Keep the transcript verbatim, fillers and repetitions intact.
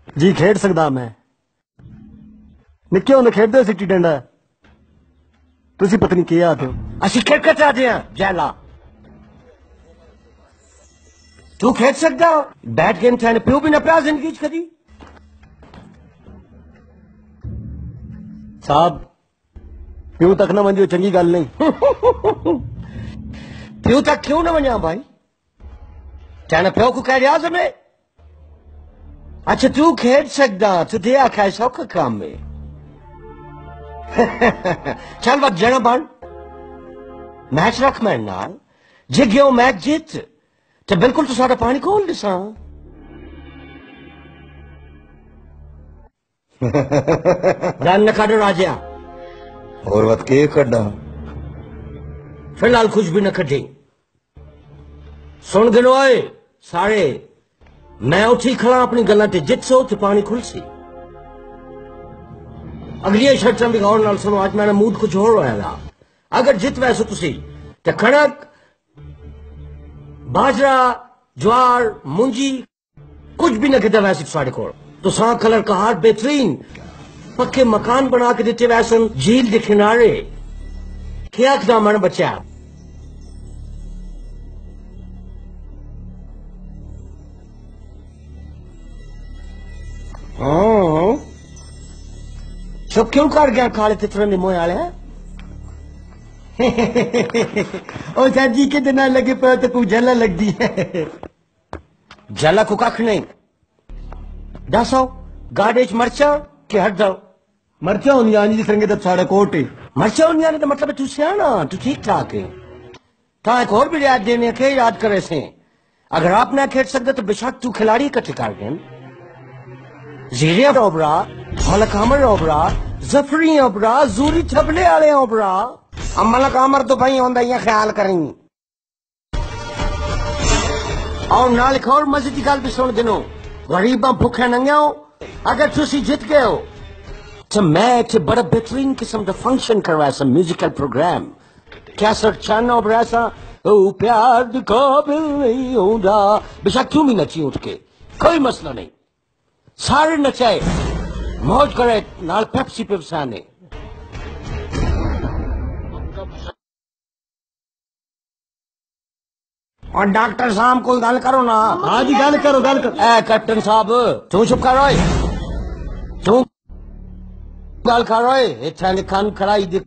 جی کھیڈ سکدا میں نکے ہوندے کھیڈدے سی ٹی ڈنڈا تسی پتہ نہیں کی آتے ہو اسی کرکٹ چاہتے ہیں جیلا تو کھیڈ سکدا بیٹ گیم تھے پیو بھی نہ پیا زندگی چ کدی صاحب پیو تک نہ ونجو چنگی گل نہیں پیو تک کیوں نہ ونجا بھائی تینے پیو کو کہہ اعظم ہے اچھا تو کھیڈ سکدا تو دے آکھا سوکھا کام ہے چل وقت جنا بن میچ رکھ میں نال جے گیو میچ جیت تو بالکل تو ساڈا پانی کھول دساں گل نہ کڈ راجیا اور وقت کے کڈا فی الحال کچھ بھی نہ کڈی سن گنو آئے سارے میں اٹھی کھڑا اپنی گلاں تے جت سو تے پانی کھل سی اگلی شرطاں بھی غور نال سنو اج میرا موڈ کچھ ہور ہویا گا اگر جت ویسو تسی تے کھڑک باجرا جوار مونجی کچھ بھی نہ کہتا ویسے ساڑے کول تو ساں کلر کا ہاتھ بہترین پکے مکان بنا کے دیتے ویسن جھیل دے کنارے کیا کھنا من بچہ ہاں چپ کیوں کر گیا کالے تترن دے موہ والے او سر جی کے دن لگے پہ تو کو جلا لگ دی ہے جلا کو کھ نہیں دسو گاڑی چ مرچا کہ ہٹ جاؤ مرچا ہونی آنی جی سرنگے تب ساڑا کوٹ ہے مرچا ہونی آنے تو مطلب تو سیانا تو ٹھیک ٹھاک ہے تا ایک اور بھی یاد دینے کے یاد کرے سے اگر آپ نہ کھیل سکتے تو بے شک تو کھلاڑی اکٹھے کر گئے زیریا اوبرا ملک عمر اوبرا ظفری اوبرا زوری تھبلے والے اوبرا ملک عمر تو بھائی ہوندا یہ خیال کریں اور نال ایک اور مزے کی گل بھی سن دنو غریباں بھوکے ننگیاں اگر تسی جت گئے ہو تو میں ایک بڑا بہترین قسم کا فنکشن کروایا سا میوزیکل پروگرام کیسٹ چانا اوبرا ایسا او پیار دی قابل نہیں ہوندا بے شک تم بھی نچی اٹھ کے کوئی مسئلہ نہیں سارے نچائے موج کرے نال پیپسی پیپسانے اور ڈاکٹر صاحب کوئی گل کرو نا ہاں جی گل کرو گل کرو اے کیپٹن صاحب تو چپ کر رہے تو گل کر رہے اتنے کان کھڑائی